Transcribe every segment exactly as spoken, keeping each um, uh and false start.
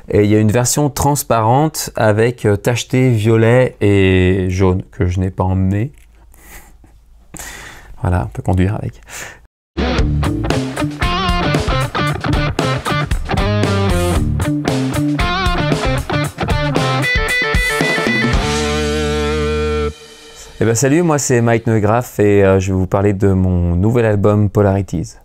Et il y a une version transparente avec tacheté violet et jaune que je n'ai pas emmené. Voilà, on peut conduire avec. Eh ben salut, moi c'est Mike Neugraph et euh, je vais vous parler de mon nouvel album Polarities.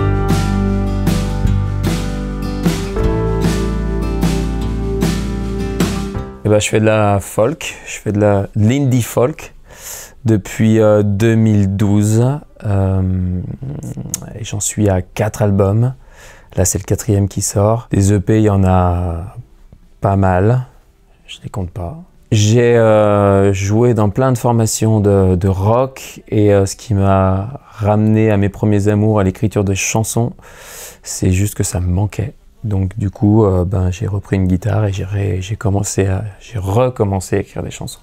Eh ben, je fais de la folk, je fais de la de l'indie folk depuis euh, deux mille douze euh, et j'en suis à quatre albums. Là c'est le quatrième qui sort. Des E P il y en a pas mal, je les compte pas. J'ai euh, joué dans plein de formations de, de rock et euh, ce qui m'a ramené à mes premiers amours, à l'écriture de chansons, c'est juste que ça me manquait. Donc du coup, euh, ben, j'ai repris une guitare et j'ai commencé à, j'ai recommencé à écrire des chansons.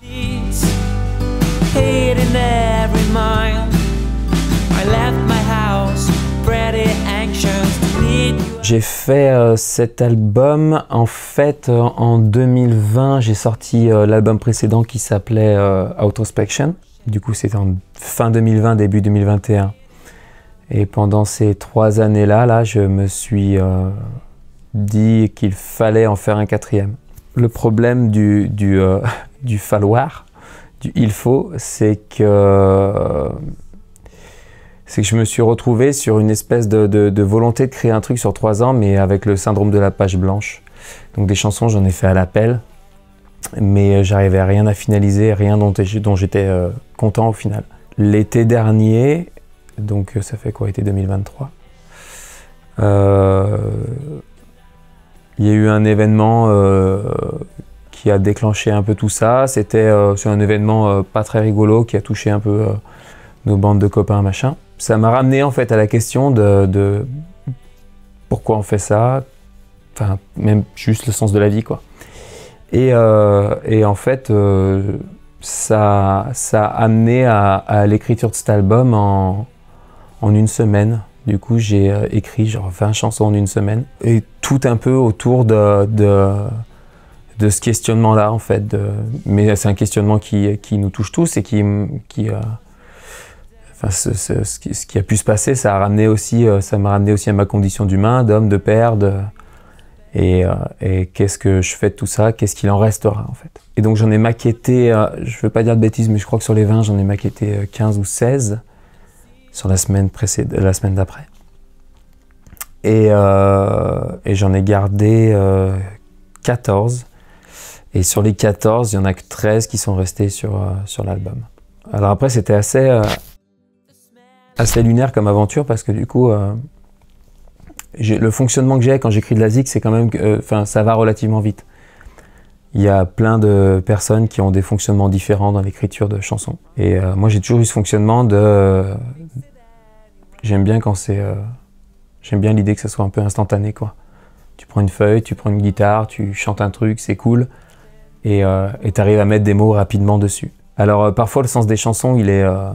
J'ai fait euh, cet album, en fait, euh, en deux mille vingt, j'ai sorti euh, l'album précédent qui s'appelait euh, Outrospection. Du coup, c'était en fin deux mille vingt, début deux mille vingt et un. Et pendant ces trois années-là, là, je me suis euh, dit qu'il fallait en faire un quatrième. Le problème du, du, euh, du falloir, du il faut, c'est que... Euh, c'est que je me suis retrouvé sur une espèce de, de, de volonté de créer un truc sur trois ans, mais avec le syndrome de la page blanche. Donc des chansons, j'en ai fait à l'appel, mais j'arrivais à rien à finaliser, rien dont, dont j'étais euh, content au final. L'été dernier, donc ça fait quoi, été deux mille vingt-trois, euh, il y a eu un événement euh, qui a déclenché un peu tout ça. C'était euh, un événement euh, pas très rigolo qui a touché un peu euh, nos bandes de copains, machin. Ça m'a ramené en fait à la question de, de pourquoi on fait ça, enfin même juste le sens de la vie quoi. Et, euh, et en fait euh, ça, ça a amené à, à l'écriture de cet album en, en une semaine. Du coup j'ai euh, écrit genre vingt chansons en une semaine et tout un peu autour de, de, de ce questionnement là en fait. De, mais c'est un questionnement qui, qui nous touche tous et qui... qui euh, Enfin, ce, ce, ce, qui, ce qui a pu se passer, ça a ramené aussi, euh, ça m'a ramené aussi à ma condition d'humain, d'homme, de père, de... et, euh, et qu'est-ce que je fais de tout ça, qu'est-ce qu'il en restera en fait. Et donc j'en ai maquetté, euh, je veux pas dire de bêtises, mais je crois que sur les vingt, j'en ai maquetté quinze ou seize sur la semaine précédente, la semaine d'après. Et, euh, et j'en ai gardé euh, quatorze. Et sur les quatorze, il y en a que treize qui sont restés sur, euh, sur l'album. Alors après, c'était assez... Euh, assez lunaire comme aventure parce que du coup euh, le fonctionnement que j'ai quand j'écris de la zik, c'est quand même que enfin euh, ça va relativement vite. Il y a plein de personnes qui ont des fonctionnements différents dans l'écriture de chansons et euh, moi j'ai toujours eu ce fonctionnement de euh, j'aime bien quand c'est euh, j'aime bien l'idée que ça soit un peu instantané quoi. Tu prends une feuille, tu prends une guitare, tu chantes un truc, c'est cool et euh, et t'arrives à mettre des mots rapidement dessus. Alors euh, parfois le sens des chansons il est euh,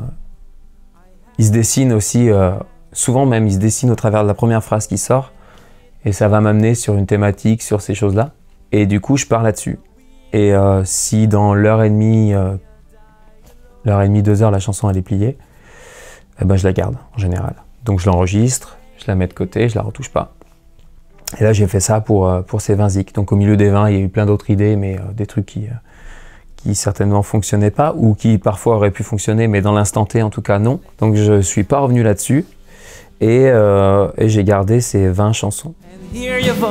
il se dessine aussi, euh, souvent même, il se dessine au travers de la première phrase qui sort et ça va m'amener sur une thématique, sur ces choses-là. Et du coup, je pars là-dessus. Et euh, si dans l'heure et demie, euh, l'heure et demie, deux heures, la chanson elle est pliée, eh ben, je la garde en général. Donc je l'enregistre, je la mets de côté, je la retouche pas. Et là, j'ai fait ça pour, euh, pour ces vingt zik. Donc au milieu des vingt, il y a eu plein d'autres idées, mais euh, des trucs qui... Euh, qui certainement fonctionnaient pas ou qui parfois auraient pu fonctionner mais dans l'instant T en tout cas non. Donc je suis pas revenu là-dessus et, euh, et j'ai gardé ces vingt chansons. Il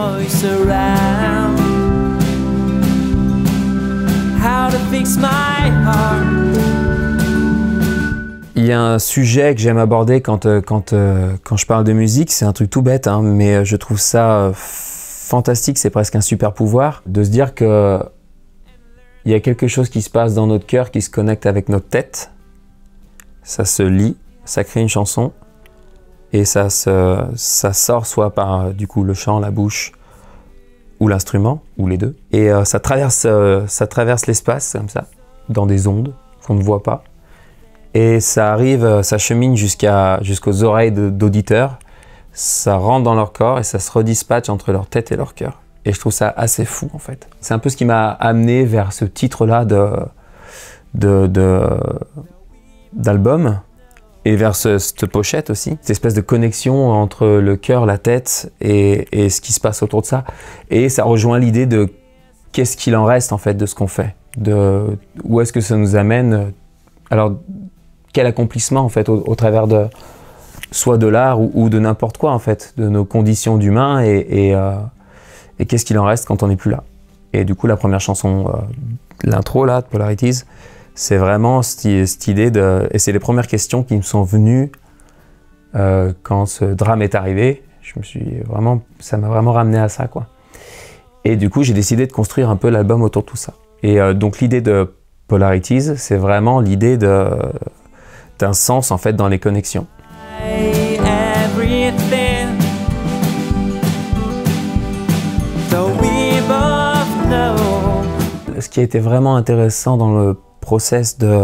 y a un sujet que j'aime aborder quand, quand, quand je parle de musique, c'est un truc tout bête hein, mais je trouve ça fantastique, c'est presque un super pouvoir de se dire que il y a quelque chose qui se passe dans notre cœur qui se connecte avec notre tête. Ça se lie, ça crée une chanson et ça, se, ça sort soit par du coup le chant, la bouche ou l'instrument, ou les deux. Et euh, ça traverse, euh, ça traverse l'espace comme ça, dans des ondes qu'on ne voit pas. Et ça arrive, ça chemine jusqu'à, jusqu'aux oreilles d'auditeurs. Ça rentre dans leur corps et ça se redispatche entre leur tête et leur cœur. Et je trouve ça assez fou en fait. C'est un peu ce qui m'a amené vers ce titre-là de, de, de, d'album et vers ce, cette pochette aussi. Cette espèce de connexion entre le cœur, la tête et, et ce qui se passe autour de ça. Et ça rejoint l'idée de qu'est-ce qu'il en reste en fait de ce qu'on fait. De, où est-ce que ça nous amène. Alors, quel accomplissement en fait au, au travers de soit de l'art ou, ou de n'importe quoi en fait, de nos conditions d'humains et, et euh, et qu'est-ce qu'il en reste quand on n'est plus là. Et du coup, la première chanson, euh, l'intro là, de Polarities, c'est vraiment cette, cette idée de... Et c'est les premières questions qui me sont venues euh, quand ce drame est arrivé. Je me suis vraiment... Ça m'a vraiment ramené à ça, quoi. Et du coup, j'ai décidé de construire un peu l'album autour de tout ça. Et euh, donc, l'idée de Polarities, c'est vraiment l'idée de, d'un sens, en fait, dans les connexions. Ce qui a été vraiment intéressant dans le process de,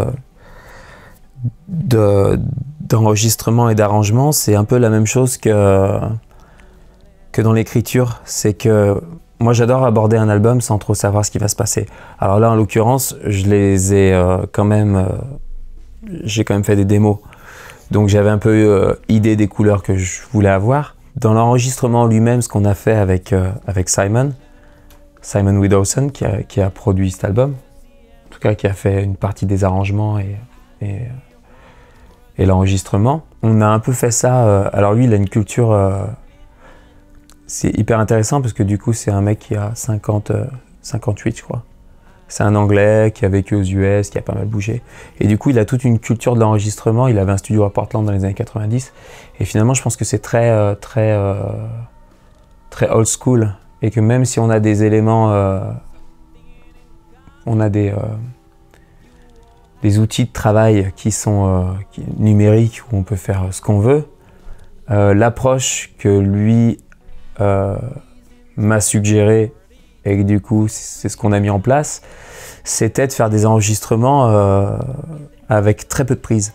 de, d'enregistrement et d'arrangement, c'est un peu la même chose que, que dans l'écriture. C'est que moi, j'adore aborder un album sans trop savoir ce qui va se passer. Alors là, en l'occurrence, je les ai euh, quand même... Euh, j'ai quand même fait des démos. Donc j'avais un peu euh, idée des couleurs que je voulais avoir. Dans l'enregistrement lui-même, ce qu'on a fait avec, euh, avec Simon, Simon Widowson, qui a, qui a produit cet album, en tout cas qui a fait une partie des arrangements et, et, et l'enregistrement. On a un peu fait ça, euh, alors lui il a une culture, euh, c'est hyper intéressant parce que du coup c'est un mec qui a cinquante, cinquante-huit je crois. C'est un Anglais qui a vécu aux U S, qui a pas mal bougé. Et du coup il a toute une culture de l'enregistrement, il avait un studio à Portland dans les années quatre-vingt-dix. Et finalement je pense que c'est très, euh, très, euh, très old school. Et que même si on a des éléments, euh, on a des, euh, des outils de travail qui sont euh, qui, numériques, où on peut faire ce qu'on veut, euh, l'approche que lui euh, m'a suggérée, et que du coup c'est ce qu'on a mis en place, c'était de faire des enregistrements euh, avec très peu de prises.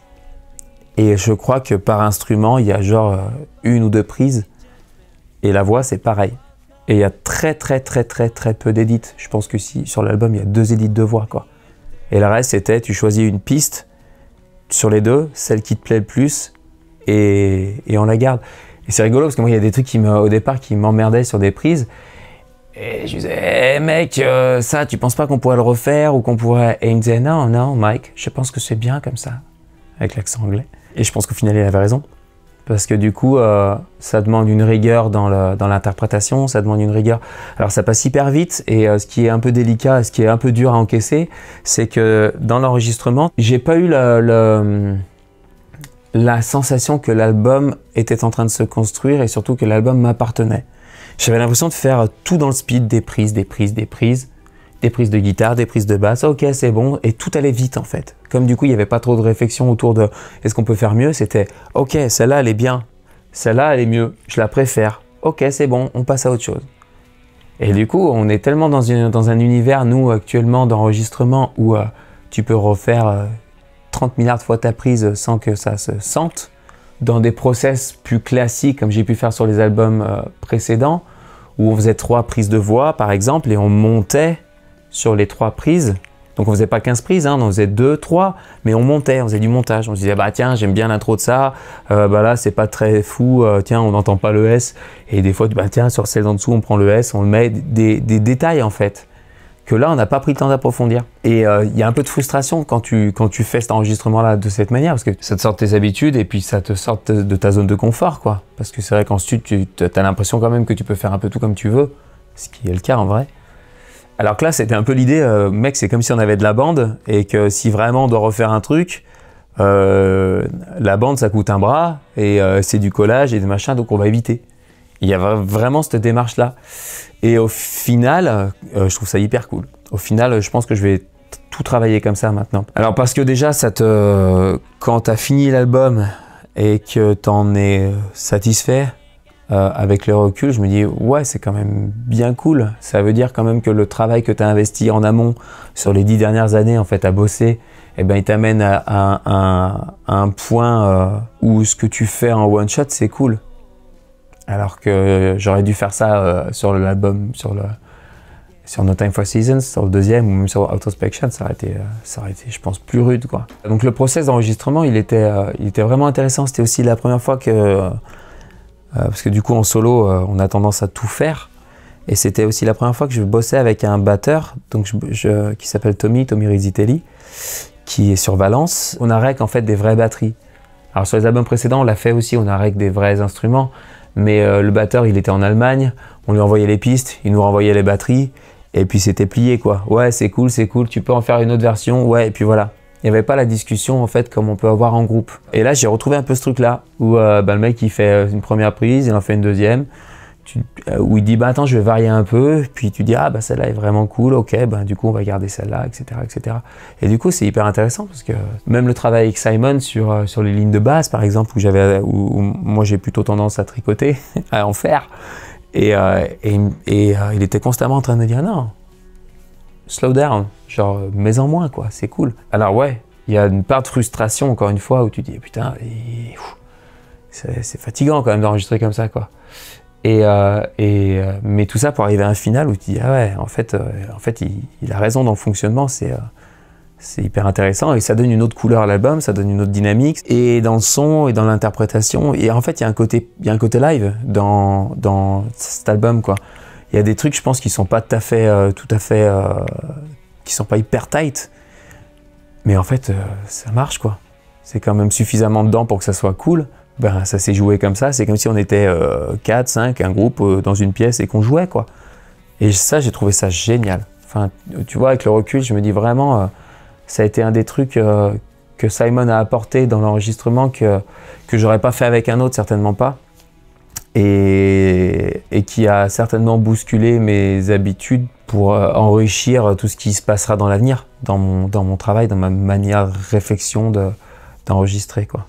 Et je crois que par instrument, il y a genre une ou deux prises, et la voix c'est pareil. Et il y a très très très très très peu d'édits. Je pense que si sur l'album il y a deux édits de voix quoi. Et le reste c'était tu choisis une piste sur les deux, celle qui te plaît le plus et, et on la garde. Et c'est rigolo parce que moi il y a des trucs qui me, au départ qui m'emmerdaient sur des prises. Et je disais hey, mec euh, ça tu penses pas qu'on pourrait le refaire ou qu'on pourrait. Et il me disait non non Mike je pense que c'est bien comme ça avec l'accent anglais. Et je pense qu'au final il avait raison. Parce que du coup, euh, ça demande une rigueur dans, le, dans l'interprétation, ça demande une rigueur. Alors ça passe hyper vite et euh, ce qui est un peu délicat, ce qui est un peu dur à encaisser, c'est que dans l'enregistrement, j'ai pas eu le, le, la sensation que l'album était en train de se construire et surtout que l'album m'appartenait. J'avais l'impression de faire tout dans le speed, des prises, des prises, des prises, des prises de guitare, des prises de basse, ok c'est bon, et tout allait vite en fait. Comme du coup il n'y avait pas trop de réflexion autour de est-ce qu'on peut faire mieux, c'était ok celle-là elle est bien, celle-là elle est mieux, je la préfère, ok c'est bon, on passe à autre chose. Et du coup on est tellement dans, une, dans un univers nous actuellement d'enregistrement où euh, tu peux refaire euh, trente milliards de fois ta prise sans que ça se sente, dans des process plus classiques comme j'ai pu faire sur les albums euh, précédents, où on faisait trois prises de voix par exemple et on montait sur les trois prises. Donc on faisait pas quinze prises, hein, on en faisait deux, trois, mais on montait, on faisait du montage. On se disait bah tiens j'aime bien l'intro de ça, euh, bah là c'est pas très fou, euh, tiens on n'entend pas le S. Et des fois bah tiens sur celle d'en dessous on prend le S, on le met, des, des détails en fait, que là on n'a pas pris le temps d'approfondir. Et il euh, y a un peu de frustration quand tu, quand tu fais cet enregistrement là de cette manière, parce que ça te sort de tes habitudes et puis ça te sort de ta zone de confort quoi. Parce que c'est vrai qu'en studio tu as l'impression quand même que tu peux faire un peu tout comme tu veux, ce qui est le cas en vrai. Alors que là, c'était un peu l'idée, euh, mec, c'est comme si on avait de la bande et que si vraiment on doit refaire un truc, euh, la bande, ça coûte un bras et euh, c'est du collage et des machins, donc on va éviter. Il y a vraiment cette démarche-là. Et au final, euh, je trouve ça hyper cool. Au final, je pense que je vais tout travailler comme ça maintenant. Alors parce que déjà, ça te, quand tu as fini l'album et que tu en es satisfait, Euh, avec le recul, je me dis ouais c'est quand même bien cool. Ça veut dire quand même que le travail que tu as investi en amont sur les dix dernières années en fait à bosser, eh ben, il t'amène à, à, à, à un point euh, où ce que tu fais en one shot c'est cool. Alors que j'aurais dû faire ça euh, sur l'album, sur le, Sur No Time for Seasons, sur le deuxième, ou même sur Autospection, ça aurait été, ça aurait été, je pense, plus rude, quoi. Donc le process d'enregistrement, il était, il était vraiment intéressant. C'était aussi la première fois que... Euh, parce que du coup, en solo, euh, on a tendance à tout faire. Et c'était aussi la première fois que je bossais avec un batteur donc je, je, qui s'appelle Tommy, Tommy Rizzitelli, qui est sur Valence. On a rec en fait des vraies batteries. Alors sur les albums précédents, on l'a fait aussi, on a rec des vrais instruments. Mais euh, le batteur, il était en Allemagne, on lui envoyait les pistes, il nous renvoyait les batteries, et puis c'était plié, quoi. Ouais, c'est cool, c'est cool, tu peux en faire une autre version, ouais, et puis voilà. Il n'y avait pas la discussion, en fait, comme on peut avoir en groupe. Et là, j'ai retrouvé un peu ce truc-là, où euh, bah, le mec, il fait une première prise, il en fait une deuxième, tu, euh, où il dit, bah attends, je vais varier un peu, puis tu dis, ah bah celle-là est vraiment cool, ok, bah du coup, on va garder celle-là, et cetera, et cetera. Et du coup, c'est hyper intéressant, parce que même le travail avec Simon sur, euh, sur les lignes de basse, par exemple, où, j'avais, où, où moi, j'ai plutôt tendance à tricoter, à en faire, et, euh, et, et euh, il était constamment en train de me dire, non, slow down, genre mets-en moins, quoi, c'est cool. Alors ouais, il y a une part de frustration, encore une fois, où tu dis, putain, c'est fatigant quand même d'enregistrer comme ça, quoi. Et, euh, et, euh, mais tout ça pour arriver à un final où tu dis, ah ouais, en fait, euh, en fait il, il a raison dans le fonctionnement, c'est euh, c'est hyper intéressant et ça donne une autre couleur à l'album, ça donne une autre dynamique, et dans le son et dans l'interprétation. Et en fait, il y a un côté, il y a un côté live dans, dans cet album, quoi. Il y a des trucs, je pense, qui sont pas tout à fait, euh, tout à fait, euh, qui sont pas hyper tight, mais en fait, euh, ça marche, quoi. C'est quand même suffisamment dedans pour que ça soit cool. Ben, ça s'est joué comme ça, c'est comme si on était euh, quatre, cinq, un groupe euh, dans une pièce et qu'on jouait, quoi. Et ça, j'ai trouvé ça génial. Enfin, tu vois, avec le recul, je me dis vraiment, euh, ça a été un des trucs euh, que Simon a apporté dans l'enregistrement que, que j'aurais pas fait avec un autre, certainement pas. Et, et qui a certainement bousculé mes habitudes pour euh, enrichir tout ce qui se passera dans l'avenir, dans mon, dans mon travail, dans ma manière de réflexion de, d'enregistrer, quoi.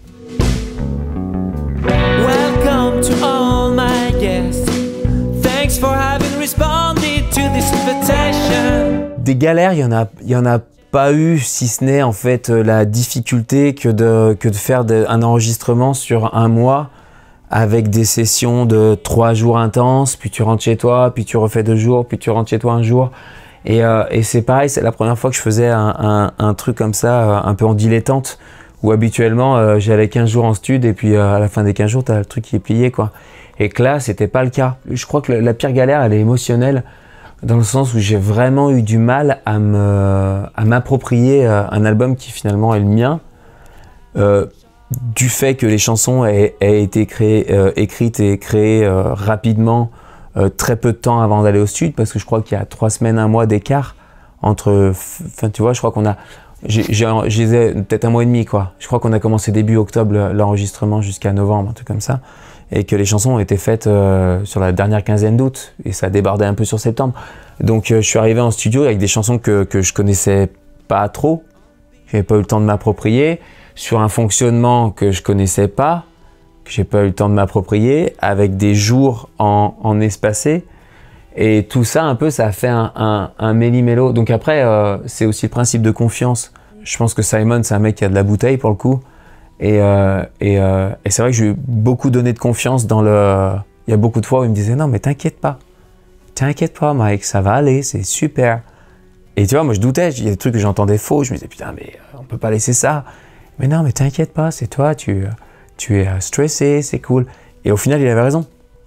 To all my guests, thanks for having responded to this invitation. Des galères, il y en a, il y en a pas eu, si ce n'est en fait la difficulté que de, que de faire de, un enregistrement sur un mois avec des sessions de trois jours intenses, puis tu rentres chez toi, puis tu refais deux jours, puis tu rentres chez toi un jour. Et, euh, et c'est pareil, c'est la première fois que je faisais un, un, un truc comme ça, un peu en dilettante, où habituellement euh, j'allais quinze jours en stud et puis euh, à la fin des quinze jours, t'as le truc qui est plié, quoi. Et que là, c'était pas le cas. Je crois que la pire galère, elle est émotionnelle, dans le sens où j'ai vraiment eu du mal à me, à m'approprier euh, un album qui finalement est le mien, euh, du fait que les chansons aient, aient été créées, euh, écrites et créées euh, rapidement, euh, très peu de temps avant d'aller au stud, parce que je crois qu'il y a trois semaines, un mois d'écart entre, enfin tu vois, je crois qu'on a J'ai peut-être un mois et demi, quoi. Je crois qu'on a commencé début octobre l'enregistrement jusqu'à novembre, un truc comme ça. Et que les chansons ont été faites euh, sur la dernière quinzaine d'août. Et ça débordait un peu sur septembre. Donc euh, je suis arrivé en studio avec des chansons que, que je connaissais pas trop. J'avais pas eu le temps de m'approprier. Sur un fonctionnement que je connaissais pas, que j'ai pas eu le temps de m'approprier. Avec des jours en, en espacés. Et tout ça, un peu, ça a fait un, un, un méli-mélo. Donc après, euh, c'est aussi le principe de confiance. Je pense que Simon, c'est un mec qui a de la bouteille, pour le coup. Et, euh, et, euh, et c'est vrai que j'ai beaucoup donné de confiance dans le... Il y a beaucoup de fois où il me disait « Non, mais t'inquiète pas. T'inquiète pas, Mike, ça va aller, c'est super. » Et tu vois, moi, je doutais. Il y a des trucs que j'entendais faux. Je me disais « Putain, mais on peut pas laisser ça. » Mais non, mais t'inquiète pas, c'est toi, tu, tu es stressé, c'est cool. Et au final, il avait raison.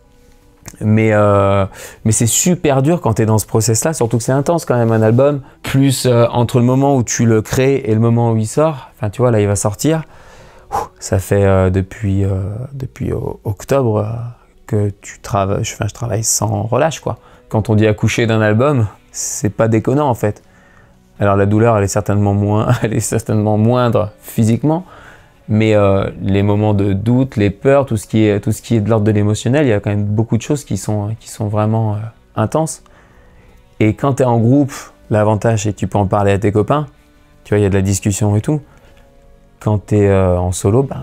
Mais, euh, mais c'est super dur quand tu es dans ce process-là, surtout que c'est intense quand même un album. Plus euh, entre le moment où tu le crées et le moment où il sort, enfin tu vois, là il va sortir, ça fait euh, depuis, euh, depuis octobre euh, que tu travailles, enfin, je travaille sans relâche, quoi. Quand on dit accoucher d'un album, c'est pas déconnant en fait. Alors la douleur elle est certainement, moins, elle est certainement moindre physiquement, mais euh, les moments de doute, les peurs, tout ce qui est, tout ce qui est de l'ordre de l'émotionnel, il y a quand même beaucoup de choses qui sont, qui sont vraiment euh, intenses. Et quand tu es en groupe, l'avantage c'est que tu peux en parler à tes copains, tu vois, il y a de la discussion et tout. Quand tu es euh, en solo, ben,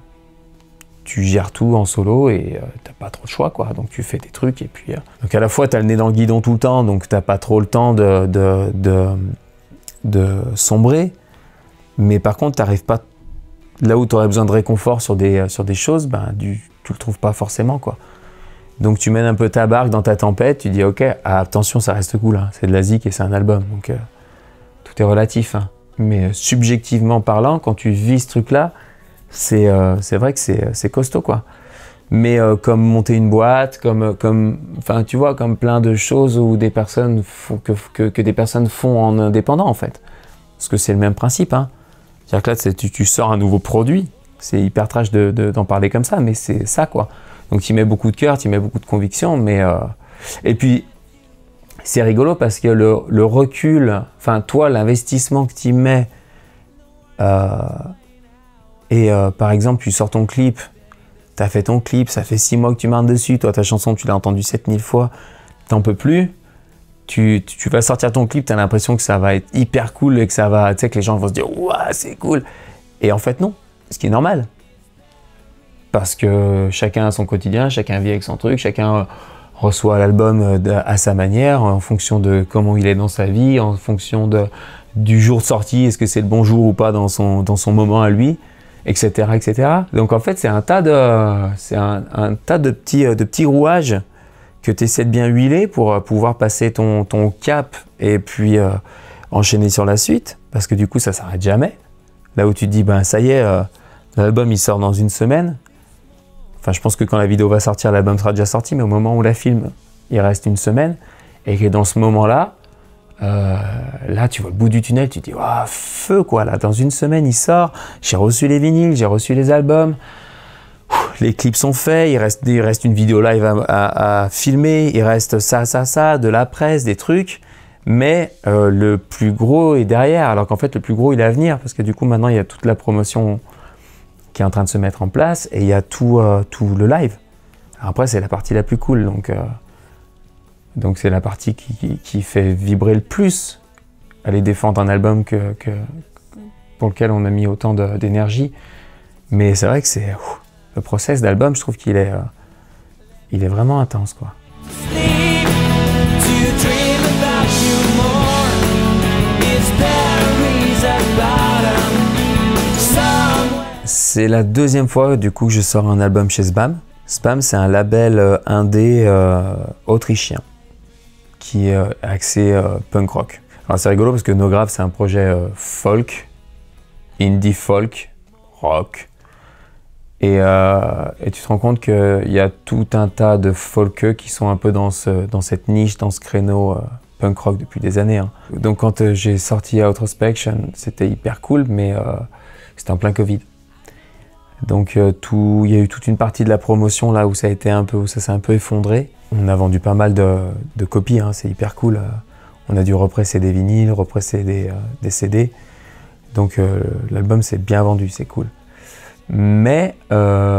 tu gères tout en solo et euh, t'as pas trop le choix, quoi. Donc tu fais tes trucs et puis... Euh... Donc à la fois tu as le nez dans le guidon tout le temps, donc t'as pas trop le temps de, de, de, de sombrer, mais par contre t'arrives pas... Là où tu aurais besoin de réconfort sur des, sur des choses, ben, du, tu le trouves pas forcément, quoi. Donc tu mènes un peu ta barque dans ta tempête, tu dis ok, ah, attention ça reste cool, hein, c'est de la zik et c'est un album, donc euh, tout est relatif. Hein. Mais euh, subjectivement parlant, quand tu vis ce truc-là, c'est euh, c'est vrai que c'est costaud quoi. Mais euh, comme monter une boîte, comme, comme, enfin tu vois, comme plein de choses où des personnes font, que, que, que des personnes font en indépendant en fait. Parce que c'est le même principe. Hein. C'est-à-dire que là, tu, tu sors un nouveau produit, c'est hyper trash de, de, d'en parler comme ça, mais c'est ça quoi. Donc tu y mets beaucoup de cœur, tu y mets beaucoup de conviction, mais... Euh... Et puis, c'est rigolo parce que le, le recul, enfin toi, l'investissement que tu y mets, euh... et euh, par exemple, tu sors ton clip, tu as fait ton clip, ça fait six mois que tu marches dessus, toi ta chanson tu l'as entendue sept mille fois, t'en peux plus, tu, tu, tu vas sortir ton clip, tu as l'impression que ça va être hyper cool et que ça va, tu sais, que les gens vont se dire « Ouah, c'est cool !» Et en fait non, ce qui est normal. Parce que chacun a son quotidien, chacun vit avec son truc, chacun reçoit l'album à sa manière, en fonction de comment il est dans sa vie, en fonction de, du jour de sortie, est-ce que c'est le bon jour ou pas dans son, dans son moment à lui. Etc, et cetera. Donc en fait, c'est un tas de, c'est un, un tas de petits, de petits rouages que tu essaies de bien huiler pour pouvoir passer ton, ton cap et puis euh, enchaîner sur la suite, parce que du coup, ça s'arrête jamais. Là où tu te dis, ben ça y est, euh, l'album il sort dans une semaine. Enfin, je pense que quand la vidéo va sortir, l'album sera déjà sorti, mais au moment où la filme, il reste une semaine, et que dans ce moment-là, Euh, là tu vois le bout du tunnel, tu te dis oh, feu quoi, là dans une semaine il sort, j'ai reçu les vinyles, j'ai reçu les albums, Ouh, les clips sont faits, il reste, il reste une vidéo live à, à, à filmer, il reste ça, ça, ça, de la presse, des trucs, mais euh, le plus gros est derrière, alors qu'en fait le plus gros il est à venir, parce que du coup maintenant il y a toute la promotion qui est en train de se mettre en place et il y a tout, euh, tout le live. Alors après c'est la partie la plus cool, donc euh, Donc c'est la partie qui, qui, qui fait vibrer le plus, aller défendre un album que, que, pour lequel on a mis autant d'énergie. Mais c'est vrai que c'est le process d'album, je trouve qu'il est, euh, il est vraiment intense quoi. C'est la deuxième fois du coup que je sors un album chez Sbam. Sbam c'est un label euh, indé euh, autrichien, qui est axé euh, punk rock. Alors c'est rigolo parce que No Grave c'est un projet euh, folk, indie folk, rock, et, euh, et tu te rends compte qu'il y a tout un tas de folkeux qui sont un peu dans, ce, dans cette niche, dans ce créneau euh, punk rock depuis des années. Hein. Donc quand euh, j'ai sorti Outrospection, c'était hyper cool, mais euh, c'était en plein Covid. Donc euh, tout, il y a eu toute une partie de la promotion là où ça a été un peu, où ça s'est un peu effondré. On a vendu pas mal de, de copies, hein, c'est hyper cool. On a dû represser des vinyles, represser des, euh, des C D. Donc euh, l'album s'est bien vendu, c'est cool. Mais euh,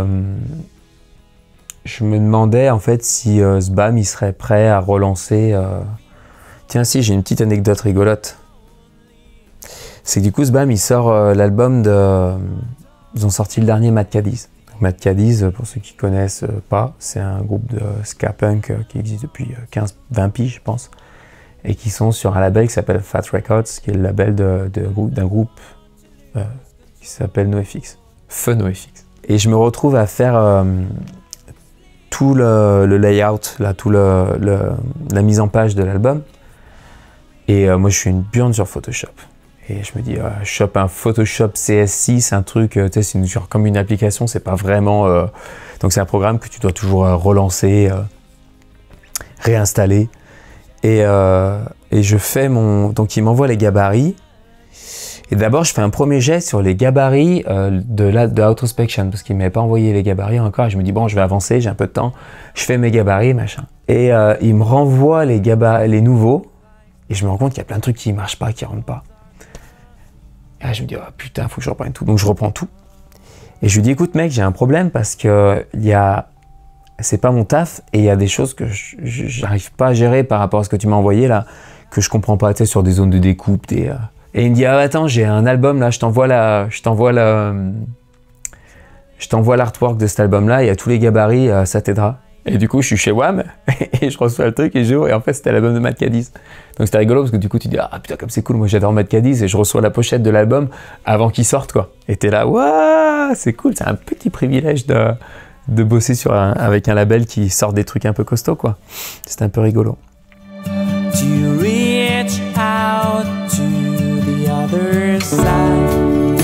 je me demandais en fait si euh, Sbam il serait prêt à relancer. Euh... Tiens si, j'ai une petite anecdote rigolote. C'est que du coup Sbam il sort euh, l'album de... Ils ont sorti le dernier Mad Cadiz. Mad Cadiz, pour ceux qui ne connaissent pas, c'est un groupe de ska punk qui existe depuis quinze vingt piges, je pense, et qui sont sur un label qui s'appelle Fat Records, qui est le label d'un de, de, groupe euh, qui s'appelle NoFX, Feu NoFX. Et je me retrouve à faire euh, tout le, le layout, là, tout le, le, la mise en page de l'album, et euh, moi je suis une burne sur Photoshop. Et je me dis, euh, je chope un Photoshop C S six, un truc, euh, tu sais, c'est genre comme une application, c'est pas vraiment... Euh... Donc c'est un programme que tu dois toujours euh, relancer, euh, réinstaller. Et, euh, et je fais mon... Donc il m'envoie les gabarits. Et d'abord, je fais un premier jet sur les gabarits euh, de, la, de Outrospection, parce qu'il ne m'avait pas envoyé les gabarits encore. Et je me dis, bon, je vais avancer, j'ai un peu de temps. Je fais mes gabarits, machin. Et euh, il me renvoie les, gabarits, les nouveaux. Et je me rends compte qu'il y a plein de trucs qui ne marchent pas, qui ne rentrent pas. Et là, je me dis, oh putain, faut que je reprenne tout. Donc je reprends tout. Et je lui dis, écoute mec, j'ai un problème parce que il y a... c'est pas mon taf et il y a des choses que je n'arrive pas à gérer par rapport à ce que tu m'as envoyé là, que je comprends pas, tu sais, sur des zones de découpe. Des, euh... Et il me dit, ah attends, j'ai un album là, je t'envoie la... je t'envoie la... je t'envoie l'artwork de cet album là, il y a tous les gabarits, euh, ça t'aidera. Et du coup, je suis chez Wham et je reçois le truc et je et en fait, c'était l'album de Mad Cadiz. Donc c'était rigolo parce que du coup, tu dis, ah putain, comme c'est cool, moi j'adore Mad Cadiz et je reçois la pochette de l'album avant qu'il sorte quoi. Et t'es là, waouh, c'est cool, c'est un petit privilège de, de bosser sur un, avec un label qui sort des trucs un peu costauds, quoi. C'était un peu rigolo. To reach out to the other side.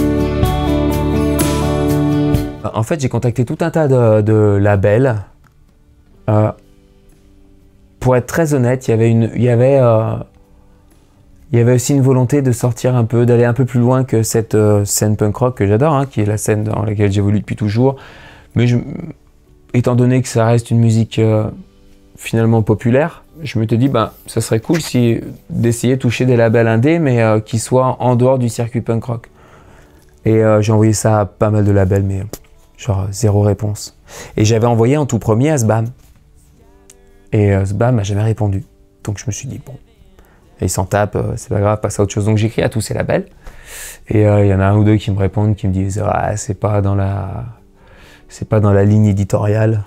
En fait, j'ai contacté tout un tas de, de labels. Euh, pour être très honnête, il y avait une, il y avait, euh, il y avait aussi une volonté de sortir un peu, d'aller un peu plus loin que cette euh, scène punk rock que j'adore, hein, qui est la scène dans laquelle j'évolue depuis toujours. Mais je, étant donné que ça reste une musique euh, finalement populaire, je m'étais dit, ben, ça serait cool si, d'essayer de toucher des labels indés, mais euh, qui soient en dehors du circuit punk rock. Et euh, j'ai envoyé ça à pas mal de labels, mais genre zéro réponse. Et j'avais envoyé en tout premier à S B A M. Et euh, S B A M m'a jamais répondu. Donc je me suis dit, bon, ils s'en tapent, euh, c'est pas grave, passe à autre chose. Donc j'écris à tous ces labels. Et il euh, y en a un ou deux qui me répondent, qui me disent, ah, c'est pas dans la, c'est pas dans la ligne éditoriale.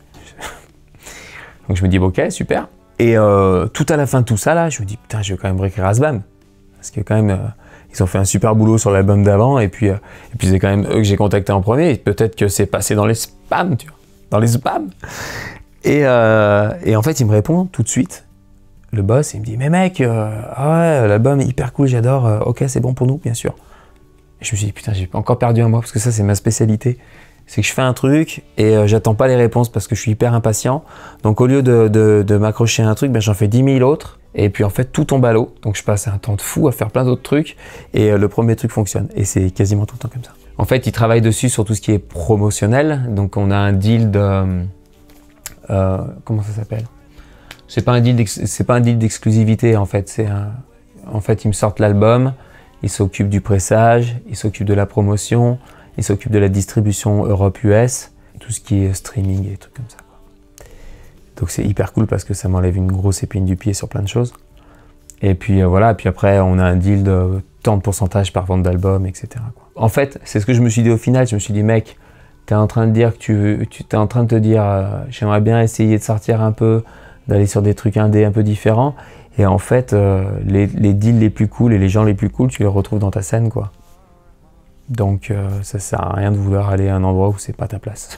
Donc je me dis, bon, ok, super. Et euh, tout à la fin de tout ça, là, je me dis, putain, je vais quand même réécrire à S B A M. Parce que quand même, euh, ils ont fait un super boulot sur l'album d'avant. Et puis, euh, et puis c'est quand même eux que j'ai contacté en premier. Et peut-être que c'est passé dans les spams, tu vois. Dans les spams. Et, euh, et en fait, il me répond tout de suite. Le boss, il me dit, mais mec, euh, ah ouais, l'album est hyper cool, j'adore. Euh, ok, c'est bon pour nous, bien sûr. Et je me suis dit, putain, j'ai encore perdu un mois. Parce que ça, c'est ma spécialité. C'est que je fais un truc et euh, j'attends pas les réponses parce que je suis hyper impatient. Donc au lieu de, de, de m'accrocher à un truc, ben, j'en fais dix mille autres. Et puis en fait, tout tombe à l'eau. Donc je passe un temps de fou à faire plein d'autres trucs. Et euh, le premier truc fonctionne. Et c'est quasiment tout le temps comme ça. En fait, ils travaillent dessus sur tout ce qui est promotionnel. Donc on a un deal de... Euh, comment ça s'appelle ? C'est pas un deal c'est pas un deal d'exclusivité en fait. C'est un... En fait, ils me sortent l'album. Ils s'occupent du pressage. Ils s'occupent de la promotion. Il s'occupe de la distribution Europe-U S, tout ce qui est streaming et des trucs comme ça, quoi. Donc c'est hyper cool parce que ça m'enlève une grosse épine du pied sur plein de choses. Et puis euh, voilà, puis après on a un deal de tant de pourcentage par vente d'album, et cetera, quoi. En fait, c'est ce que je me suis dit au final. Je me suis dit, mec, t'es en train de dire que tu, tu t'es en train de te dire, euh, j'aimerais bien essayer de sortir un peu, d'aller sur des trucs indés un peu différents. Et en fait, euh, les, les deals les plus cool et les gens les plus cool, tu les retrouves dans ta scène, quoi. Donc euh, ça sert à rien de vouloir aller à un endroit où c'est pas ta place.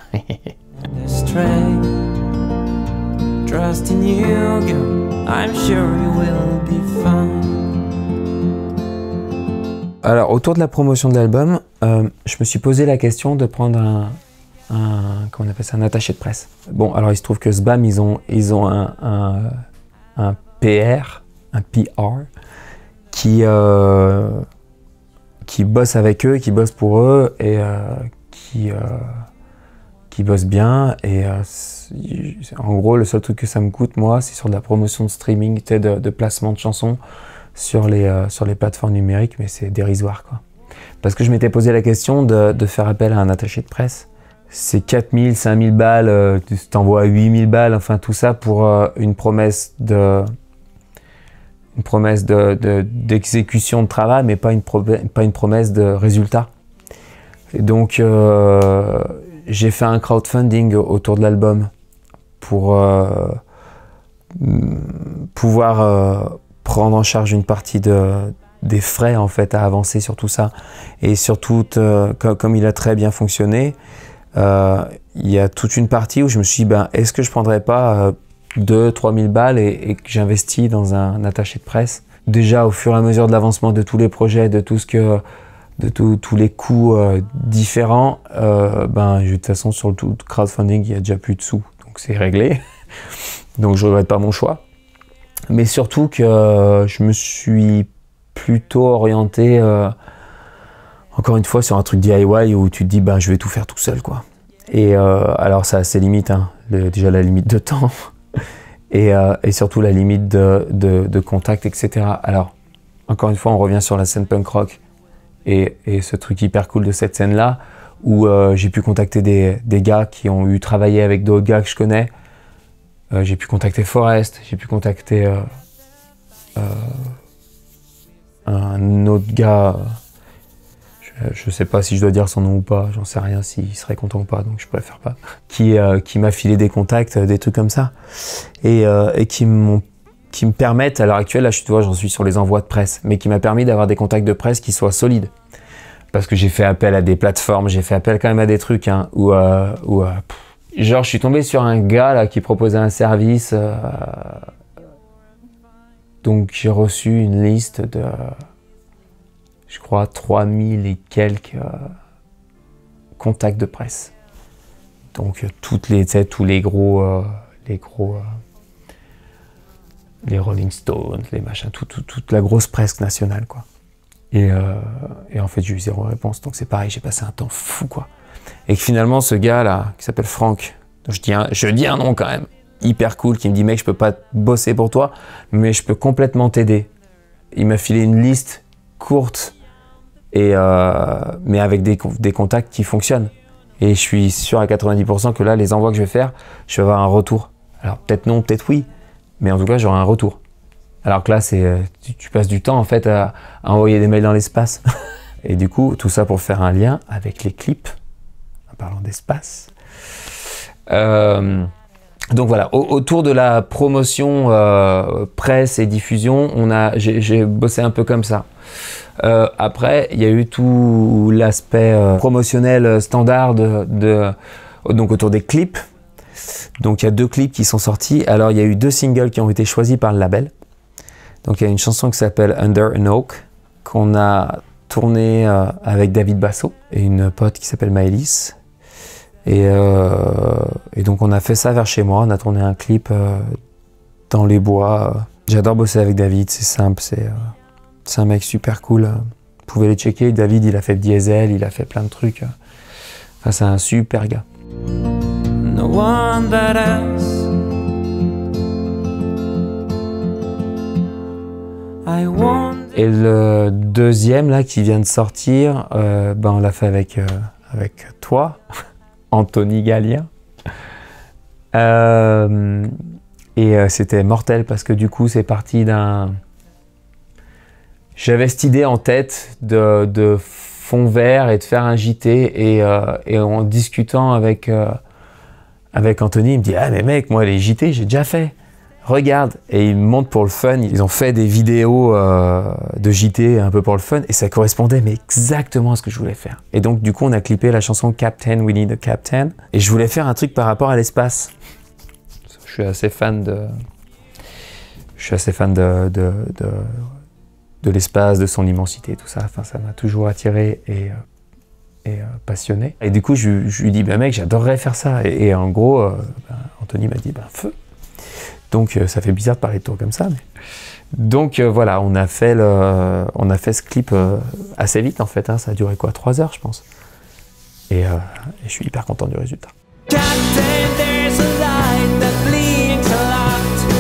Trust in you, girl. I'm sure you will be fine. Alors autour de la promotion de l'album, euh, je me suis posé la question de prendre un, un, comment on appelle ça, un attaché de presse. Bon, alors il se trouve que S B A M, ils ont, ils ont un, un, un P R, un P R, qui euh, qui bosse avec eux, qui bosse pour eux et euh, qui, euh, qui bosse bien. Et euh, en gros, le seul truc que ça me coûte, moi, c'est sur de la promotion de streaming, de, de placement de chansons sur les, euh, sur les plateformes numériques, mais c'est dérisoire, quoi. Parce que je m'étais posé la question de, de faire appel à un attaché de presse. C'est quatre mille, cinq mille balles, euh, tu t'envoies huit mille balles, enfin tout ça pour euh, une promesse de... une promesse de, de, d'exécution de travail, mais pas une, pro, pas une promesse de résultat. Et donc, euh, j'ai fait un crowdfunding autour de l'album pour euh, pouvoir euh, prendre en charge une partie de, des frais en fait, à avancer sur tout ça. Et surtout, euh, comme, comme il a très bien fonctionné, euh, il y a toute une partie où je me suis dit, ben, est-ce que je ne prendrais pas euh, deux à trois mille balles et, et que j'investis dans un, un attaché de presse. Déjà, au fur et à mesure de l'avancement de tous les projets, de tout ce que, de tout, tous les coûts euh, différents, euh, ben, de toute façon, sur le tout crowdfunding, il y a déjà plus de sous. Donc, c'est réglé. Donc, je ne regrette pas mon choix. Mais surtout que euh, je me suis plutôt orienté, euh, encore une fois, sur un truc D I Y où tu te dis, ben, je vais tout faire tout seul, quoi. Et euh, alors, ça a ses limites, hein. Le, déjà la limite de temps. Et, euh, et surtout la limite de, de, de contact, et cetera. Alors, encore une fois, on revient sur la scène punk rock et, et ce truc hyper cool de cette scène-là où euh, j'ai pu contacter des, des gars qui ont eu travaillé avec d'autres gars que je connais. Euh, j'ai pu contacter Forest, j'ai pu contacter euh, euh, un autre gars. Je ne sais pas si je dois dire son nom ou pas, j'en sais rien s'il serait content ou pas, donc je préfère pas. Qui, euh, qui m'a filé des contacts, des trucs comme ça, et, euh, et qui, m'ont, qui me permettent, à l'heure actuelle, là je, tu vois, j'en suis sur les envois de presse, mais qui m'a permis d'avoir des contacts de presse qui soient solides. parce que j'ai fait appel à des plateformes, j'ai fait appel quand même à des trucs hein, où, euh, où euh, pff, genre je suis tombé sur un gars là qui proposait un service, euh, donc j'ai reçu une liste de, je crois, trois mille et quelques euh, contacts de presse. Donc toutes les, tous les gros, euh, les gros, euh, les Rolling Stones, les machins, tout, tout, toute la grosse presse nationale quoi. Et, euh, et en fait j'ai eu zéro réponse, donc c'est pareil, j'ai passé un temps fou quoi. Et que finalement ce gars là, qui s'appelle Franck, je dis, un, je dis un nom quand même, hyper cool, qui me dit mec je peux pas bosser pour toi, mais je peux complètement t'aider. Il m'a filé une liste courte, et, euh, mais avec des, des contacts qui fonctionnent. Et je suis sûr à quatre-vingt-dix pour cent que là, les envois que je vais faire, je vais avoir un retour. Alors peut-être non, peut-être oui, mais en tout cas, j'aurai un retour. Alors que là, c'est, tu, tu passes du temps en fait à, à envoyer des mails dans l'espace. Et du coup, tout ça pour faire un lien avec les clips, en parlant d'espace. Euh, donc voilà, au, autour de la promotion euh, presse et diffusion, on a, j'ai, j'ai bossé un peu comme ça. Euh, après, il y a eu tout l'aspect euh, promotionnel standard de, de, donc autour des clips. Donc il y a deux clips qui sont sortis. Alors il y a eu deux singles qui ont été choisis par le label. Donc il y a une chanson qui s'appelle Under an Oak qu'on a tournée euh, avec David Basso et une pote qui s'appelle Maëlys. Et, euh, et donc on a fait ça vers chez moi. On a tourné un clip euh, dans les bois. J'adore bosser avec David, c'est simple, c'est... Euh, C'est un mec super cool. Vous pouvez les checker. David, il a fait Diesel, il a fait plein de trucs. Enfin, c'est un super gars. No one but us. I want... Et le deuxième là qui vient de sortir, euh, ben on l'a fait avec euh, avec toi, Anthony Gallien. Euh, et euh, c'était mortel parce que du coup c'est parti d'un... J'avais cette idée en tête de, de fond vert et de faire un J T et, euh, et en discutant avec, euh, avec Anthony, il me dit « Ah mais mec, moi les J T j'ai déjà fait, regarde !» Et il me montre pour le fun, ils ont fait des vidéos euh, de J T un peu pour le fun et ça correspondait mais exactement à ce que je voulais faire. Et donc du coup on a clippé la chanson Captain, We Need a Captain et je voulais faire un truc par rapport à l'espace. Je suis assez fan de... Je suis assez fan de... de, de de l'espace, de son immensité, tout ça. Enfin, ça m'a toujours attiré et, euh, et euh, passionné. Et du coup, je, je lui dis, bah, mec, j'adorerais faire ça. Et, et en gros, euh, bah, Anthony m'a dit, bah, feu. Donc, euh, ça fait bizarre de parler de toi comme ça. Mais... Donc, euh, voilà, on a, fait le, on a fait ce clip euh, assez vite, en fait. Hein. Ça a duré quoi, trois heures, je pense. Et, euh, et je suis hyper content du résultat. Captain, there's a light that blinks a lot.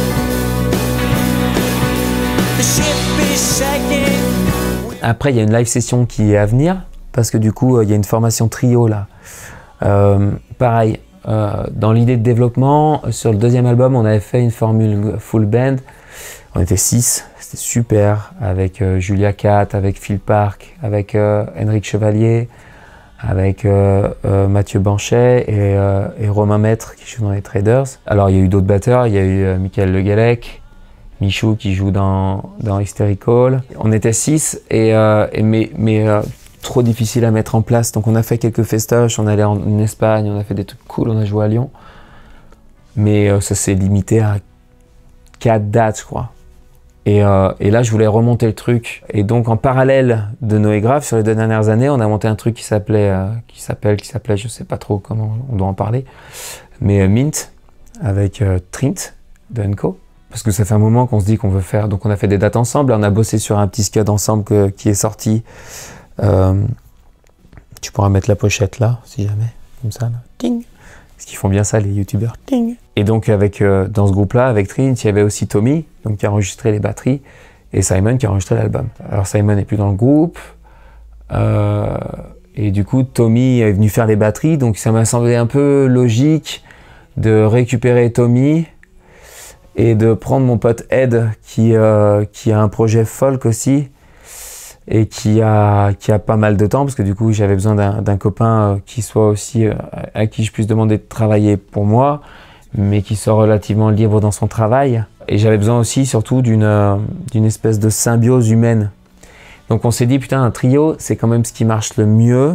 Après, il y a une live session qui est à venir parce que du coup, il y a une formation trio là. Euh, pareil, euh, dans l'idée de développement, sur le deuxième album, on avait fait une formule full band. On était six, c'était super, avec euh, Julia Cat, avec Phil Park, avec euh, Henrik Chevalier, avec euh, euh, Mathieu Banchet et, euh, et Romain Maître qui joue dans les Traders. Alors, il y a eu d'autres batteurs, il y a eu euh, Michael Le Gallec, Michou qui joue dans, dans Hysterical. On était six, et, euh, et mais, mais euh, trop difficile à mettre en place. Donc on a fait quelques festoches, on allait en, en Espagne, on a fait des trucs cool, on a joué à Lyon. Mais euh, ça s'est limité à quatre dates, je crois. Et, euh, et là, je voulais remonter le truc. Et donc en parallèle de Noé Grave, sur les deux dernières années, on a monté un truc qui s'appelait, euh, qui s'appelle, qui s'appelait, je sais pas trop comment on doit en parler, mais euh, Mint, avec euh, Trint de Enco. Parce que ça fait un moment qu'on se dit qu'on veut faire, donc on a fait des dates ensemble, on a bossé sur un petit scud ensemble que, qui est sorti. Euh, tu pourras mettre la pochette là, si jamais, comme ça, là. Ting. Parce qu'ils font bien ça, les youtubeurs. Ting. Et donc avec, euh, dans ce groupe-là, avec Trint, il y avait aussi Tommy, donc qui a enregistré les batteries, et Simon qui a enregistré l'album. Alors Simon n'est plus dans le groupe, euh, et du coup Tommy est venu faire les batteries, donc ça m'a semblé un peu logique de récupérer Tommy, et de prendre mon pote Ed qui, euh, qui a un projet folk aussi et qui a, qui a pas mal de temps parce que du coup j'avais besoin d'un, d'un copain qui soit aussi, euh, à qui je puisse demander de travailler pour moi mais qui soit relativement libre dans son travail. Et j'avais besoin aussi surtout d'une, euh, d'une espèce de symbiose humaine. Donc on s'est dit, putain, un trio, c'est quand même ce qui marche le mieux.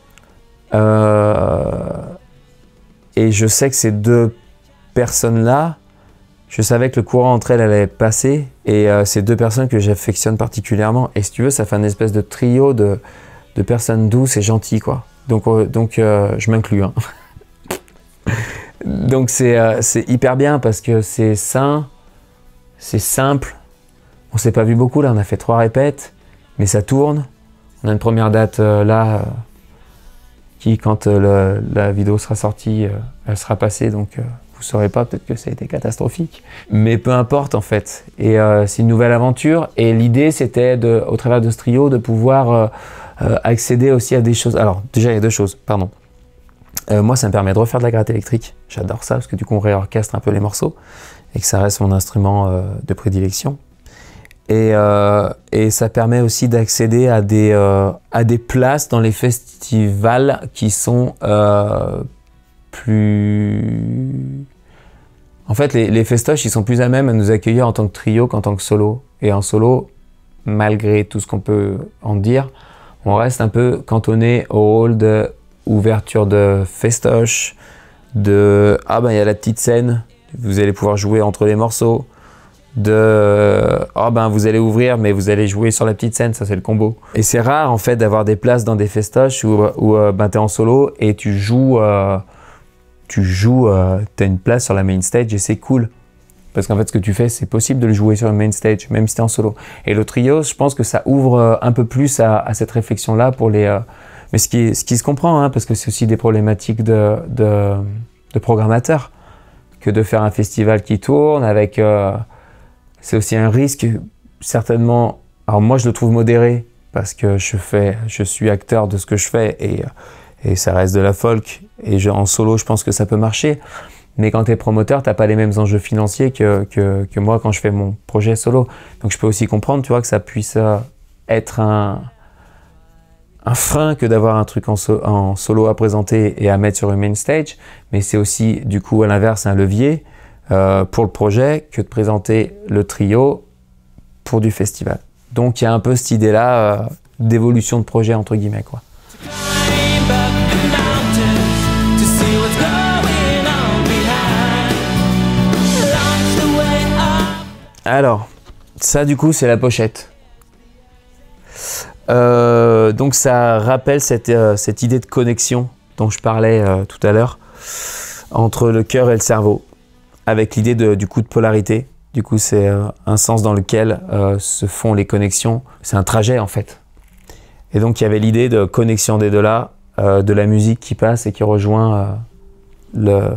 Euh, et je sais que ces deux personnes-là, je savais que le courant entre elles allait passer. Et euh, c'est deux personnes que j'affectionne particulièrement. Et si tu veux, ça fait un espèce de trio de, de personnes douces et gentilles, quoi. Donc, euh, donc euh, je m'inclus. Hein. Donc c'est euh, c'est hyper bien parce que c'est sain, c'est simple. On s'est pas vu beaucoup là, on a fait trois répètes, mais ça tourne. On a une première date euh, là, euh, qui quand euh, le, la vidéo sera sortie, euh, elle sera passée, donc euh, vous saurez pas, peut-être que ça a été catastrophique. Mais peu importe en fait. Et euh, c'est une nouvelle aventure. Et l'idée c'était, de, au travers de ce trio, de pouvoir euh, euh, accéder aussi à des choses. Alors déjà il y a deux choses, pardon. Euh, moi, ça me permet de refaire de la gratte électrique. J'adore ça parce que du coup, on réorchestre un peu les morceaux et que ça reste mon instrument euh, de prédilection. Et, euh, et ça permet aussi d'accéder à des, euh, à des places dans les festivals qui sont euh, plus... En fait, les, les festoches, ils sont plus à même à nous accueillir en tant que trio qu'en tant que solo. Et en solo, malgré tout ce qu'on peut en dire, on reste un peu cantonné au rôle de ouverture de festoche, de « ah ben il y a la petite scène, vous allez pouvoir jouer entre les morceaux », de « ah ben vous allez ouvrir mais vous allez jouer sur la petite scène », ça c'est le combo. Et c'est rare en fait d'avoir des places dans des festoches où, où euh, ben, tu es en solo et tu joues, euh, tu joues, euh, tu as une place sur la main stage et c'est cool. Parce qu'en fait ce que tu fais c'est possible de le jouer sur la main stage même si tu es en solo. Et le trio, je pense que ça ouvre un peu plus à, à cette réflexion là pour les... Euh, Mais ce qui, ce qui se comprend, hein, parce que c'est aussi des problématiques de, de, de programmateurs, que de faire un festival qui tourne avec... Euh, c'est aussi un risque, certainement... Alors moi, je le trouve modéré, parce que je, fais, je suis acteur de ce que je fais, et, et ça reste de la folk, et je, en solo, je pense que ça peut marcher. Mais quand tu es promoteur, tu n'as pas les mêmes enjeux financiers que, que, que moi quand je fais mon projet solo. Donc je peux aussi comprendre, tu vois, que ça puisse être un... un frein que d'avoir un truc en, so en solo à présenter et à mettre sur une main stage, mais c'est aussi du coup à l'inverse un levier euh, pour le projet que de présenter le trio pour du festival. Donc il y a un peu cette idée-là euh, d'évolution de projet entre guillemets, quoi. Alors, ça du coup c'est la pochette. Euh, donc ça rappelle cette, euh, cette idée de connexion dont je parlais euh, tout à l'heure entre le cœur et le cerveau, avec l'idée du coup de polarité. Du coup c'est euh, un sens dans lequel euh, se font les connexions, c'est un trajet en fait. Et donc il y avait l'idée de connexion des deux-là, euh, de la musique qui passe et qui rejoint euh,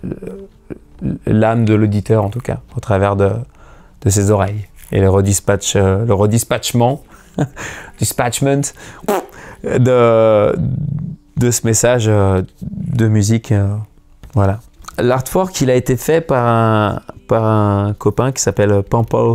l'âme de l'auditeur en tout cas, au travers de, de ses oreilles. Et le redispatch, euh, le redispatchement dispatchment de, de ce message de musique, voilà. L'artwork, il a été fait par un, par un copain qui s'appelle Pampol.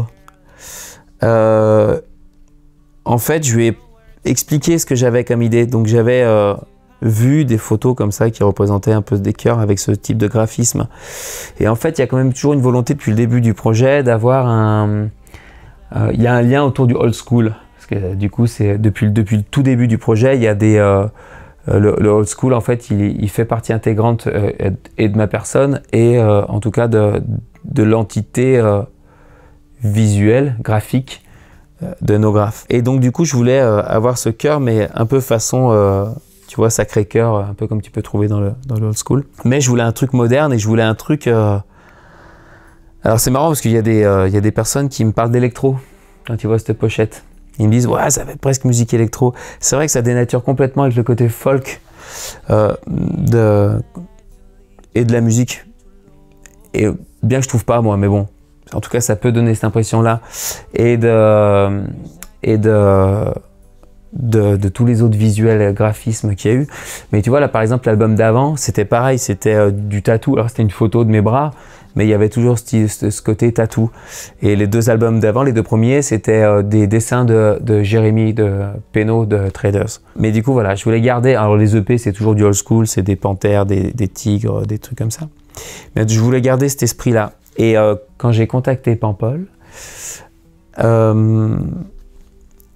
Euh, en fait, je lui ai expliqué ce que j'avais comme idée. Donc j'avais euh, vu des photos comme ça qui représentaient un peu des cœurs avec ce type de graphisme. Et en fait, il y a quand même toujours une volonté depuis le début du projet d'avoir un... Euh, il y a un lien autour du old school. Parce que du coup, c'est depuis, depuis le tout début du projet, il y a des... Euh, le, le old school, en fait, il, il fait partie intégrante euh, et de ma personne et euh, en tout cas de, de l'entité euh, visuelle, graphique euh, de nos graphes. Et donc, du coup, je voulais euh, avoir ce cœur, mais un peu façon, euh, tu vois, Sacré-Cœur, un peu comme tu peux trouver dans le, dans le old school. Mais je voulais un truc moderne et je voulais un truc... Euh... Alors, c'est marrant parce qu'il y a des, euh, il y a des personnes qui me parlent d'électro quand ils voient cette pochette. Ils me disent, ouais, ça fait presque musique électro. C'est vrai que ça dénature complètement avec le côté folk euh, de... et de la musique. Et bien que je trouve pas, moi, mais bon. En tout cas, ça peut donner cette impression-là. Et de... Et de... De, de tous les autres visuels graphismes qu'il y a eu. Mais tu vois, là, par exemple, l'album d'avant, c'était pareil. C'était euh, du tatou. Alors, c'était une photo de mes bras. Mais il y avait toujours ce, ce côté tatou. Et les deux albums d'avant, les deux premiers, c'était euh, des dessins de, de Jérémy de Pénaud de Traders. Mais du coup, voilà, je voulais garder... Alors les E P, c'est toujours du old school, c'est des panthères, des, des tigres, des trucs comme ça. Mais je voulais garder cet esprit-là. Et euh, quand j'ai contacté Pampol, euh,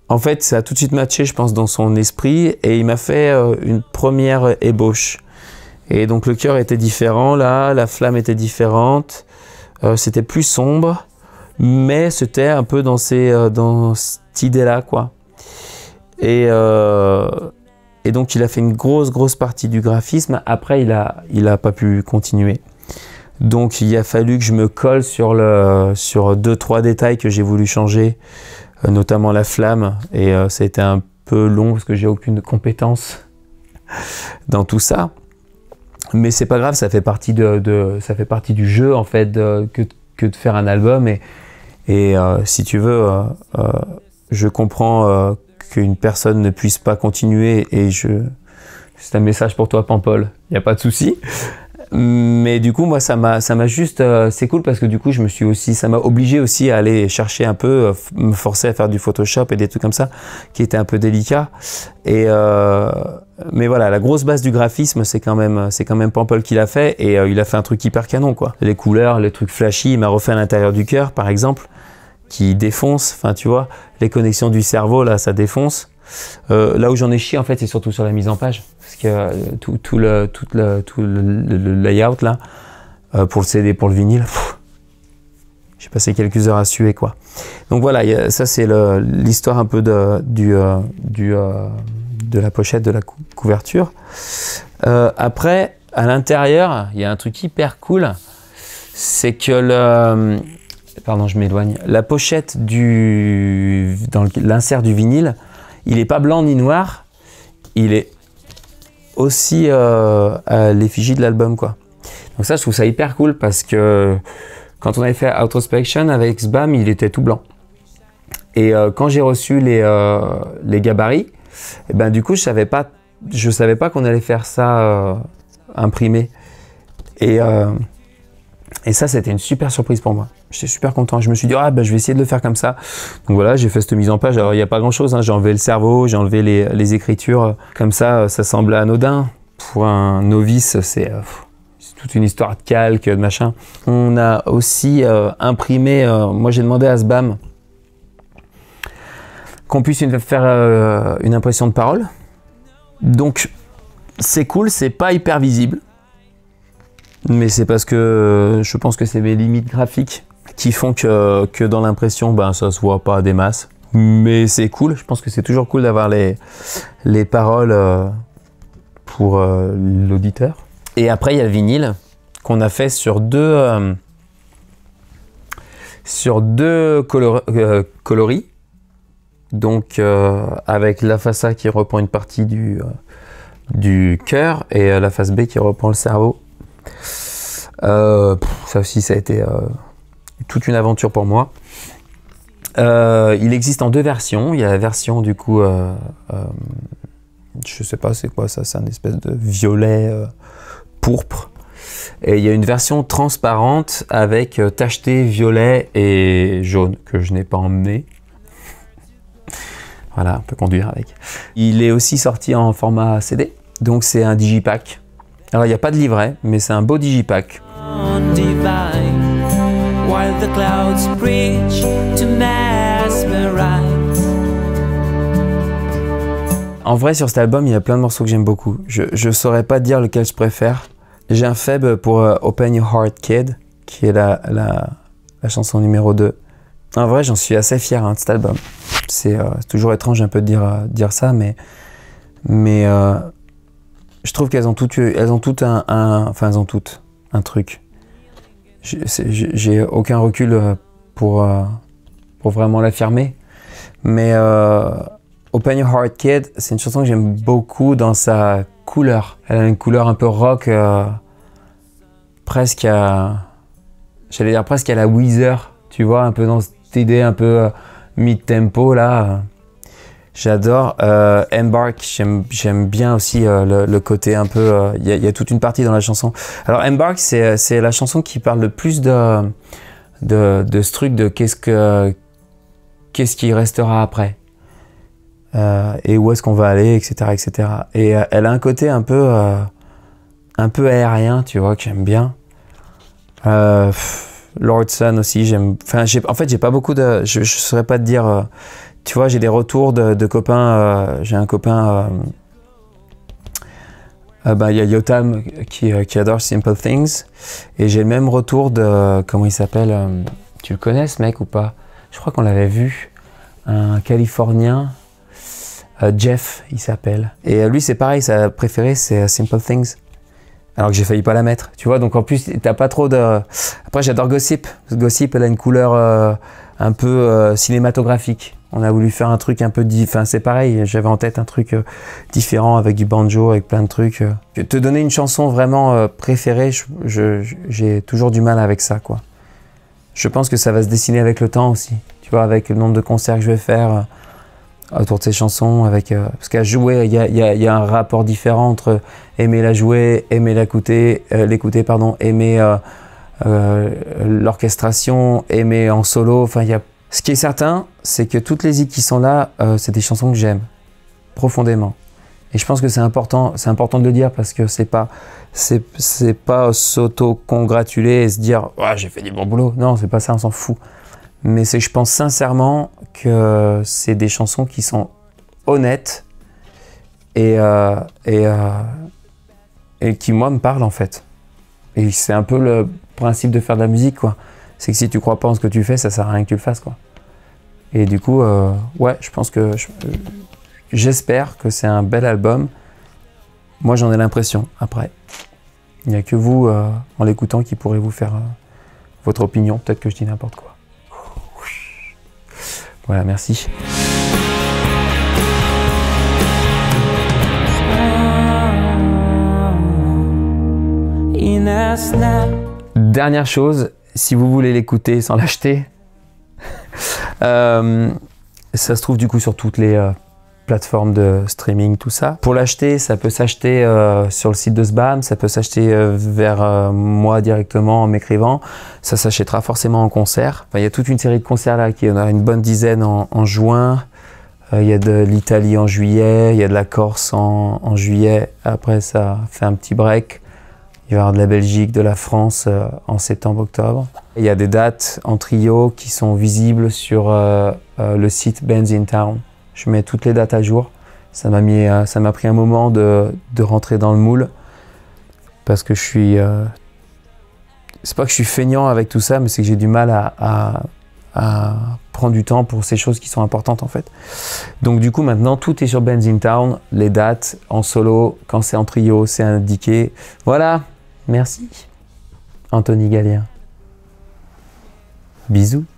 En fait, ça a tout de suite matché, je pense, dans son esprit, et il m'a fait euh, une première ébauche. Et donc le cœur était différent, là, la flamme était différente, euh, c'était plus sombre, mais c'était un peu dans, ces, euh, dans cette idée-là, quoi. Et, euh, et donc il a fait une grosse, grosse partie du graphisme. Après, il n'a il a pas pu continuer. Donc il a fallu que je me colle sur, le, sur deux, trois détails que j'ai voulu changer, euh, notamment la flamme. Et euh, ça a été un peu long parce que j'ai aucune compétence dans tout ça. Mais c'est pas grave, ça fait partie, de, de, ça fait partie du jeu en fait, de, que, que de faire un album. Et, et euh, si tu veux, euh, euh, je comprends euh, qu'une personne ne puisse pas continuer. Et je, c'est un message pour toi, Pampol, il n'y a pas de souci. Mais du coup, moi, ça m'a, ça m'a juste, euh, c'est cool parce que du coup, je me suis aussi, ça m'a obligé aussi à aller chercher un peu, euh, me forcer à faire du Photoshop et des trucs comme ça, qui étaient un peu délicats. Et euh, mais voilà, la grosse base du graphisme, c'est quand même, c'est quand même Pampol qui l'a fait, et euh, il a fait un truc hyper canon, quoi. Les couleurs, les trucs flashy, il m'a refait à l'intérieur du cœur, par exemple, qui défonce. Enfin, tu vois, les connexions du cerveau, là, ça défonce. Euh, là où j'en ai chié, en fait, c'est surtout sur la mise en page, parce que euh, tout, tout, le, tout, le, tout le, le, le layout là, euh, pour le C D, pour le vinyle, j'ai passé quelques heures à suer, quoi. Donc voilà, y a, ça c'est l'histoire un peu de, du, euh, du, euh, de la pochette, de la cou couverture. Euh, après, à l'intérieur, il y a un truc hyper cool, c'est que le, pardon, je m'éloigne, la pochette du, dans l'insert du vinyle, il n'est pas blanc ni noir, il est aussi euh, à l'effigie de l'album, quoi. Donc ça, je trouve ça hyper cool parce que quand on avait fait Outrospection avec Sbam, il était tout blanc. Et euh, quand j'ai reçu les, euh, les gabarits, et ben, du coup, je savais pas, je savais pas qu'on allait faire ça euh, imprimé. Et, euh, et ça, c'était une super surprise pour moi. J'étais super content. Je me suis dit, ah, ben, je vais essayer de le faire comme ça. Donc voilà, j'ai fait cette mise en page. Alors, il n'y a pas grand-chose, hein. J'ai enlevé le cerveau, j'ai enlevé les, les écritures. Comme ça, ça semble anodin. Pour un novice, c'est euh, toute une histoire de calque, de machin. On a aussi euh, imprimé, euh, moi j'ai demandé à Sbam qu'on puisse une, faire euh, une impression de parole. Donc, c'est cool, c'est pas hyper visible. Mais c'est parce que je pense que c'est mes limites graphiques qui font que, que dans l'impression, ben, ça se voit pas des masses. Mais c'est cool, je pense que c'est toujours cool d'avoir les, les paroles euh, pour euh, l'auditeur. Et après, il y a le vinyle qu'on a fait sur deux, euh, sur deux color euh, coloris. Donc, euh, avec la face A qui reprend une partie du, euh, du cœur et euh, la face B qui reprend le cerveau. Euh, pff, ça aussi, ça a été euh, toute une aventure pour moi. Euh, il existe en deux versions. Il y a la version du coup, euh, euh, je sais pas c'est quoi ça, c'est un espèce de violet euh, pourpre. Et il y a une version transparente avec euh, tacheté violet et jaune que je n'ai pas emmené. Voilà, on peut conduire avec. Il est aussi sorti en format C D, donc c'est un digipack. Alors il n'y a pas de livret, mais c'est un beau digipack. En vrai, sur cet album, il y a plein de morceaux que j'aime beaucoup. Je ne saurais pas dire lequel je préfère. J'ai un faible pour uh, Open Your Heart Kid, qui est la, la, la chanson numéro deux. En vrai, j'en suis assez fier hein, de cet album. C'est euh, toujours étrange un peu de dire, euh, dire ça, mais, mais euh, je trouve qu'elles ont toutes, elles ont toutes un, un, enfin elles ont toutes un truc. J'ai aucun recul pour, euh, pour vraiment l'affirmer, mais euh, Open Your Heart Kid, c'est une chanson que j'aime beaucoup dans sa couleur. Elle a une couleur un peu rock, euh, presque à, j'allais dire presque à la Weezer, tu vois, un peu dans cette idée un peu euh, mid-tempo là. J'adore. Euh, Embark, j'aime bien aussi euh, le, le côté un peu... Il euh, y, y a toute une partie dans la chanson. Alors Embark, c'est la chanson qui parle le plus de, de, de ce truc de qu'est-ce que qu'est-ce qui restera après euh, et où est-ce qu'on va aller, et cetera, et cetera. Et euh, elle a un côté un peu euh, un peu aérien, tu vois, que j'aime bien. Euh, Lord Sun aussi, j'aime... Enfin, en fait, j'ai pas beaucoup de... Je ne saurais pas te dire... Euh, tu vois, j'ai des retours de, de copains. Euh, j'ai un copain, euh, euh, bah, y a Yotam qui, euh, qui adore Simple Things. Et j'ai le même retour de, comment il s'appelle euh, tu le connais ce mec ou pas? Je crois qu'on l'avait vu. Un Californien, euh, Jeff, il s'appelle. Et euh, lui, c'est pareil, sa préférée, c'est uh, Simple Things. Alors que j'ai failli pas la mettre, tu vois. Donc en plus, t'as pas trop de... Après, j'adore Gossip. Gossip, elle a une couleur euh, un peu euh, cinématographique. On a voulu faire un truc un peu... Di... Enfin, c'est pareil, j'avais en tête un truc euh, différent avec du banjo, avec plein de trucs. Euh. Te donner une chanson vraiment euh, préférée, je, je, j'ai toujours du mal avec ça, quoi. Je pense que ça va se dessiner avec le temps aussi. Tu vois, avec le nombre de concerts que je vais faire euh, autour de ces chansons. Avec, euh, parce qu'à jouer, il y a, y a, y a un rapport différent entre aimer la jouer, aimer l'écouter, euh, l'écouter, pardon, aimer euh, euh, l'orchestration, aimer en solo. Enfin, y a... Ce qui est certain, c'est que toutes les hits qui sont là, euh, c'est des chansons que j'aime profondément. Et je pense que c'est important, c'est important de le dire parce que c'est pas, c'est, c'est pas s'auto-congratuler et se dire oh, j'ai fait du bon boulot. Non, c'est pas ça, on s'en fout. Mais c'est, je pense sincèrement que c'est des chansons qui sont honnêtes et, euh, et, euh, et qui, moi, me parlent en fait. Et c'est un peu le principe de faire de la musique, quoi. C'est que si tu crois pas en ce que tu fais, ça sert à rien que tu le fasses, quoi. Et du coup, euh, ouais, je pense que... Je, j'espère que c'est un bel album. Moi, j'en ai l'impression, après. Il n'y a que vous, euh, en l'écoutant, qui pourrez vous faire euh, votre opinion. Peut-être que je dis n'importe quoi. Voilà, merci. Dernière chose, si vous voulez l'écouter sans l'acheter, euh, ça se trouve du coup sur toutes les euh, plateformes de streaming, tout ça. Pour l'acheter, ça peut s'acheter euh, sur le site de Sbam, ça peut s'acheter euh, vers euh, moi directement en m'écrivant. Ça s'achètera forcément en concert. Enfin, il y a toute une série de concerts là, qui en a une bonne dizaine en, en juin. Euh, il y a de l'Italie en juillet, il y a de la Corse en, en juillet. Après, ça fait un petit break. Il va y avoir de la Belgique, de la France euh, en septembre-octobre. Il y a des dates en trio qui sont visibles sur euh, euh, le site Bands in Town. Je mets toutes les dates à jour. Ça m'a mis, euh, ça m'a pris un moment de, de rentrer dans le moule parce que je suis. Euh, c'est pas que je suis feignant avec tout ça, mais c'est que j'ai du mal à, à, à prendre du temps pour ces choses qui sont importantes en fait. Donc du coup maintenant tout est sur Bands in Town, les dates en solo, quand c'est en trio, c'est indiqué. Voilà. Merci, Anthony Gallien. Bisous.